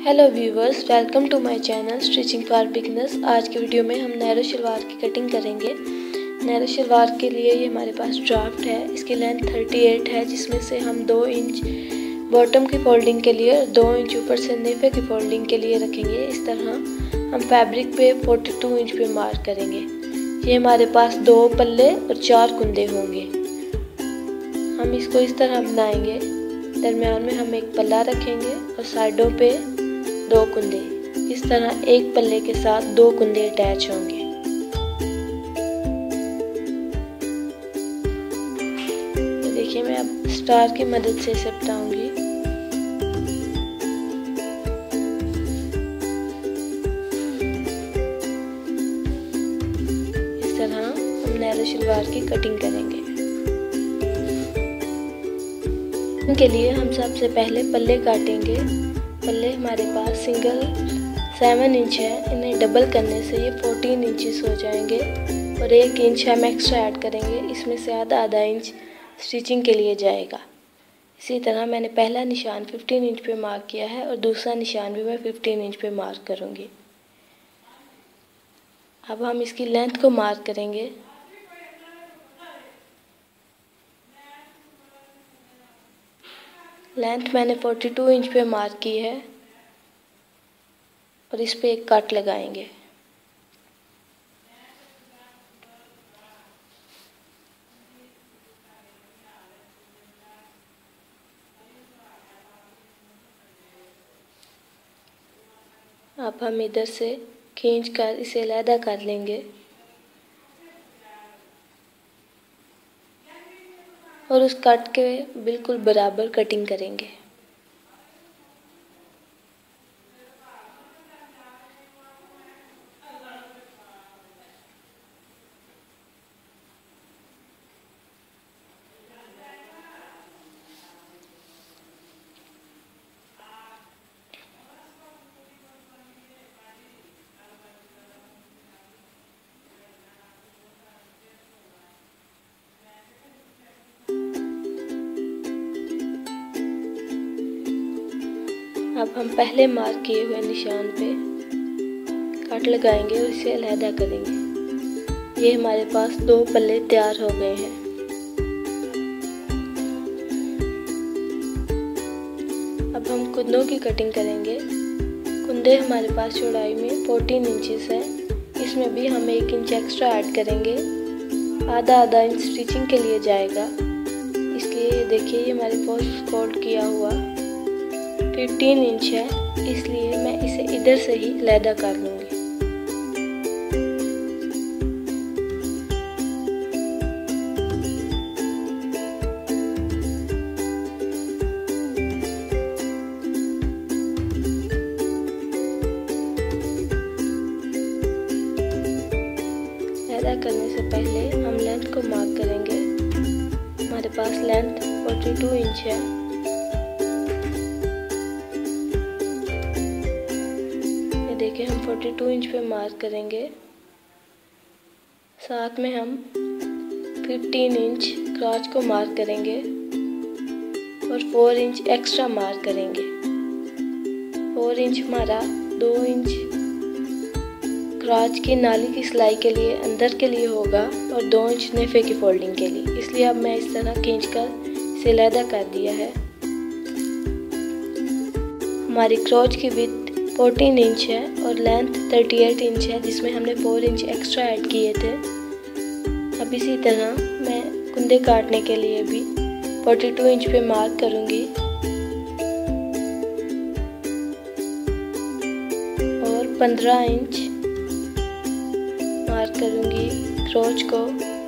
Hello viewers, welcome to my channel stitching for beginners. आज की video में हम नैरो शलवार की कटिंग करेंगे। नैरो शलवार के लिए ये हमारे पास ड्राफ्ट है। इसकी लेंथ 38 है, जिसमें से हम 2 इंच बॉटम की फोल्डिंग के लिए और 2 इंच ऊपर से नेफे की फोल्डिंग के लिए रखेंगे। इस तरह हम फैब्रिक पे 42 इंच पे मार्क करेंगे। ये हमारे पास 2 पल्ले और 4 कुंदे होंगे। हम इसको इस तरह बनाएंगे। दरमियान में हम एक पल्ला रखेंगे और साइडों पे 2 कुंदे। इस तरह एक पल्ले के साथ 2 कुंदे अटैच होंगे। देखिए, मैं अब स्टार की मदद से इसे बताऊंगी। इस तरह हम नैरो शलवार की कटिंग करेंगे। इनके लिए हम सबसे पहले पल्ले काटेंगे। पल्ले हमारे पास सिंगल 7 इंच है। इन्हें डबल करने से ये 14 इंचेस हो जाएंगे और 1 इंच हम एक्स्ट्रा ऐड करेंगे। इसमें से आधा इंच स्टिचिंग के लिए जाएगा। इसी तरह मैंने पहला निशान 15 इंच पे मार्क किया है और दूसरा निशान भी मैं 15 इंच पे मार्क करूँगी। अब हम इसकी लेंथ को मार्क करेंगे। लेंथ मैंने 42 इंच पे मार्क की है और इस पे एक कट लगाएंगे। अब हम इधर से खींचकर इसे अलहदा कर लेंगे और उस कट के बिल्कुल बराबर कटिंग करेंगे। अब हम पहले मार्क किए हुए निशान पे कट लगाएंगे और इसे अलहदा करेंगे। ये हमारे पास 2 पल्ले तैयार हो गए हैं। अब हम कुंदों की कटिंग करेंगे। कुंदे हमारे पास चौड़ाई में 14 इंचेस है। इसमें भी हम 1 इंच एक्स्ट्रा ऐड करेंगे। आधा इंच स्टिचिंग के लिए जाएगा। इसलिए देखिए, ये हमारे पास फोल्ड किया हुआ 15 इंच है, इसलिए मैं इसे इधर से ही अलहदा कर लूँगी। अलहदा करने से पहले हम लेंथ को मार्क करेंगे। हमारे पास लेंथ 42 इंच है। देखिए, हम 42 इंच पे मार्क करेंगे। साथ में हम 15 इंच क्रॉच को मार्क करेंगे और 4 इंच एक्स्ट्रा मार्क करेंगे। 4 इंच हमारा 2 इंच क्रॉच की नाली की सिलाई के लिए अंदर के लिए होगा और 2 इंच नेफे की फोल्डिंग के लिए। इसलिए अब मैं इस तरह खींचकर इसे अलहदा कर दिया है। हमारी क्रॉच की विड्थ 14 इंच है और लेंथ 38 इंच है, जिसमें हमने 4 इंच एक्स्ट्रा ऐड किए थे। अब इसी तरह मैं कुंदे काटने के लिए भी 42 इंच पे मार्क करूँगी और 15 इंच मार्क करूँगी क्रॉच को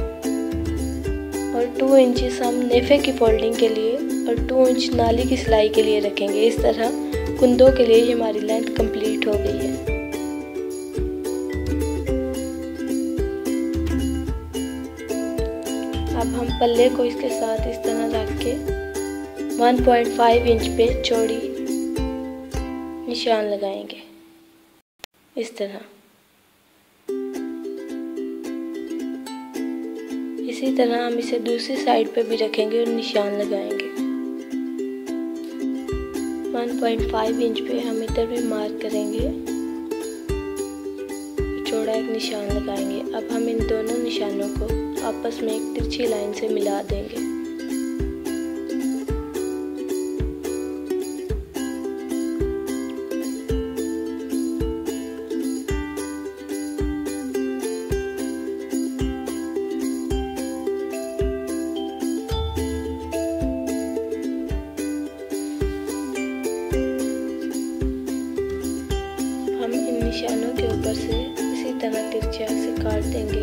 और 2 इंचेस हम नेफे की फोल्डिंग के लिए और 2 इंच नाली की सिलाई के लिए रखेंगे। इस तरह कुंदों के लिए ये हमारी लेंथ कंप्लीट हो गई है। अब हम पल्ले को इसके साथ इस तरह रख के 1.5 इंच पे चौड़ी निशान लगाएंगे। इस तरह इसी तरह हम इसे दूसरी साइड पे भी रखेंगे और निशान लगाएंगे। 1.5 इंच पे हम इधर भी मार्क करेंगे, चौड़ा एक निशान लगाएंगे। अब हम इन दोनों निशानों को आपस में एक तिरछी लाइन से मिला देंगे। हम इन निशानों के ऊपर से इसी तरह तिरछा से काट देंगे।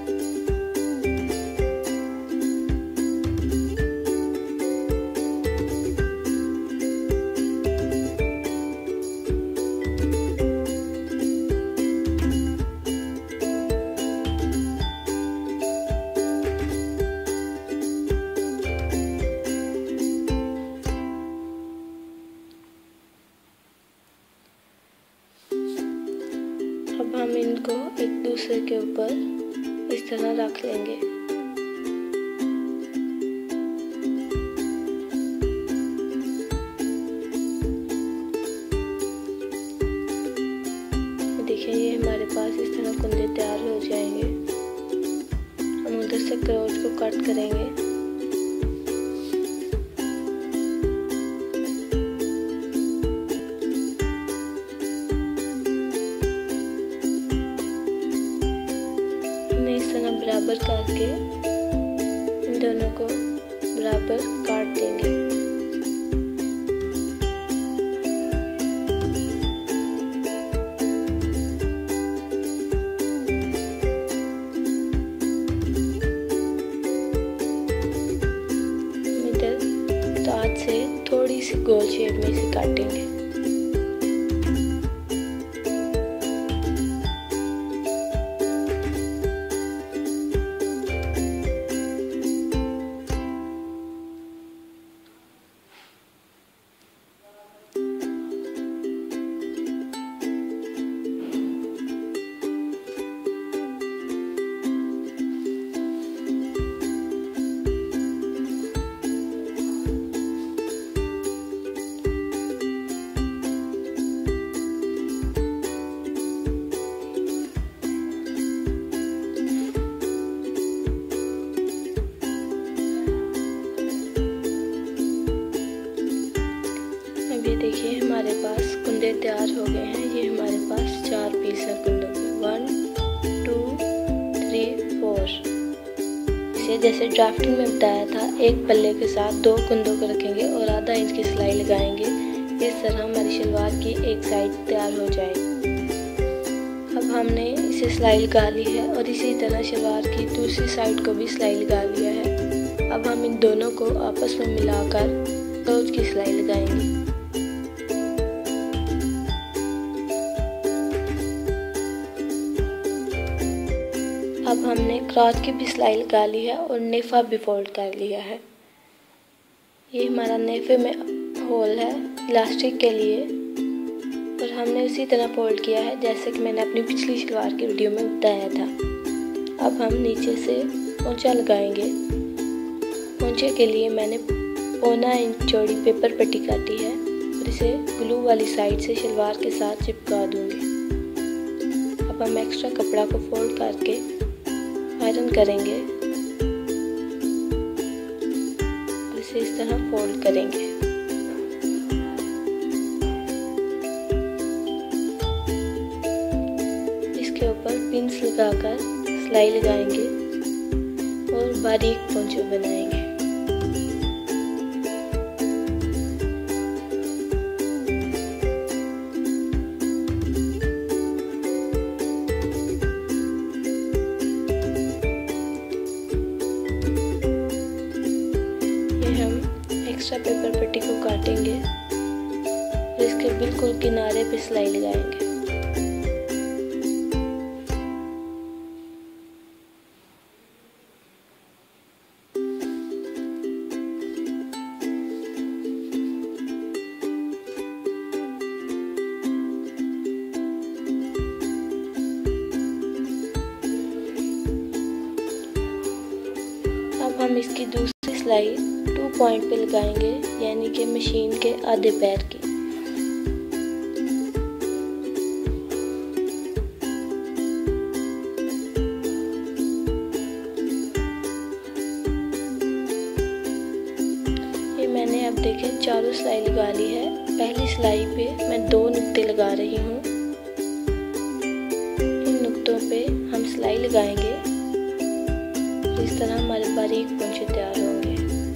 अब हम इनको एक दूसरे के ऊपर इस तरह रख लेंगे। देखिए ये हमारे पास इस तरह कुंदे तैयार हो जाएंगे। हम उधर से क्रोच को कट करेंगे। इस तरह बराबर करके इन दोनों को बराबर काट देंगे। इधर दांत से थोड़ी सी गोल शेप में इसे काटेंगे। ये देखिए हमारे पास कुंदे तैयार हो गए हैं। ये हमारे पास 4 पीस है कुंदों के, 1 2 3 4। इसे जैसे ड्राफ्टिंग में बताया था, एक पल्ले के साथ 2 कुंदों को रखेंगे और आधा इंच की सिलाई लगाएंगे। इस तरह हमारी शलवार की एक साइड तैयार हो जाएगी। अब हमने इसे सिलाई लगा ली है और इसी तरह शलवार की दूसरी साइड को भी सिलाई लगा लिया है। अब हम इन दोनों को आपस में मिलाकर क्रोच की सिलाई लगाएंगे। अब हमने क्रॉस की भी सिलाई लगा ली है और नेफा भी फोल्ड कर लिया है। ये हमारा नेफे में होल है इलास्टिक के लिए और हमने उसी तरह फोल्ड किया है जैसे कि मैंने अपनी पिछली शलवार की वीडियो में बताया था। अब हम नीचे से पोंचा लगाएंगे। पोंचे के लिए मैंने 1.25 इंच चौड़ी पेपर पट्टी काटी है और इसे ग्लू वाली साइड से शलवार के साथ चिपका दूंगी। अब हम एक्स्ट्रा कपड़ा को फोल्ड करके आयरन करेंगे और इसे इस तरह फोल्ड करेंगे। इसके ऊपर पिंस लगाकर सिलाई लगाएंगे और बारीक पोंचे बनाएंगे। एक्स्ट्रा पेपर पट्टी को काटेंगे और इसके बिल्कुल किनारे पे सिलाई लगाएंगे। अब हम इसकी दूसरी सिलाई 2 पॉइंट पे लगाएंगे, यानी कि मशीन के आधे पैर की। चारों सिलाई लगा ली है। पहली सिलाई पे मैं 2 नुक्ते लगा रही हूँ। इन नुक्तों पे हम सिलाई लगाएंगे। इस तरह हमारे बारीक पोंछे तैयार होंगे।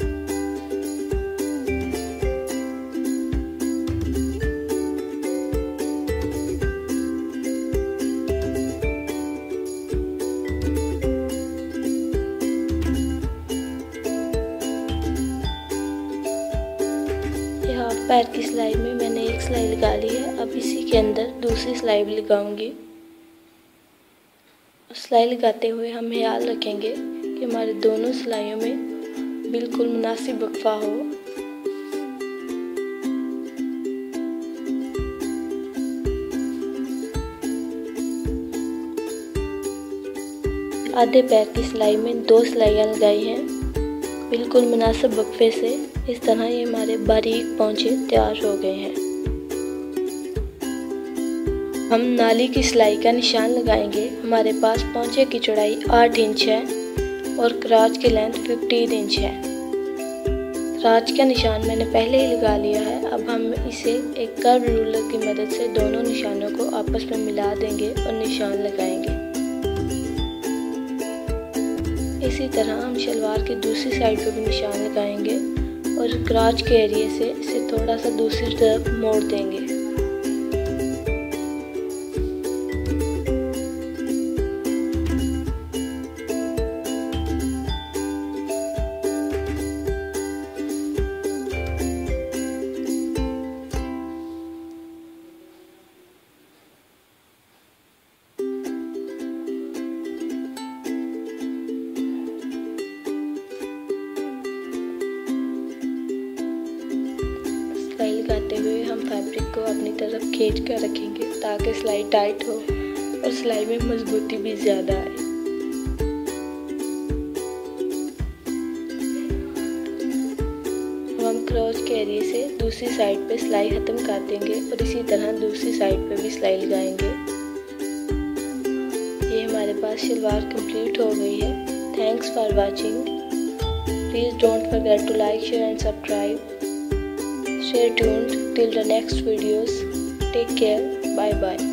हाफ पैर की सिलाई में मैंने एक सिलाई लगा ली है। अब इसी के अंदर दूसरी सिलाई भी लगाऊंगी। सिलाई लगाते हुए हम ख्याल रखेंगे कि हमारे दोनों सिलाइयों में बिल्कुल मुनासिब वक्फा हो। आधे पैर की सिलाई में 2 सिलाइयाँ लगाई हैं बिल्कुल मुनासिब वक्फे से। इस तरह ये हमारे बारीक पोंछे तैयार हो गए हैं। हम नाली की सिलाई का निशान लगाएंगे। हमारे पास पोंछे की चौड़ाई 8 इंच है और क्राच की लेंथ 15 इंच है। क्राच का निशान मैंने पहले ही लगा लिया है। अब हम इसे एक कर्व रूलर की मदद से दोनों निशानों को आपस में मिला देंगे और निशान लगाएंगे। इसी तरह हम शलवार की दूसरी साइड पर भी निशान लगाएंगे और क्राच के एरिया से इसे थोड़ा सा दूसरी तरफ मोड़ देंगे। सिलाई लगाते हुए हम फैब्रिक को अपनी तरफ खींच कर रखेंगे ताकि सिलाई टाइट हो और सिलाई में मजबूती भी ज़्यादा आए। हम क्रोच के एरिया से दूसरी साइड पे सिलाई ख़त्म कर देंगे और इसी तरह दूसरी साइड पे भी सिलाई लगाएंगे। ये हमारे पास शलवार कंप्लीट हो गई है। Thanks for watching. Please don't forget to like, share and subscribe. Stay tuned till the next videos. Take care. Bye bye.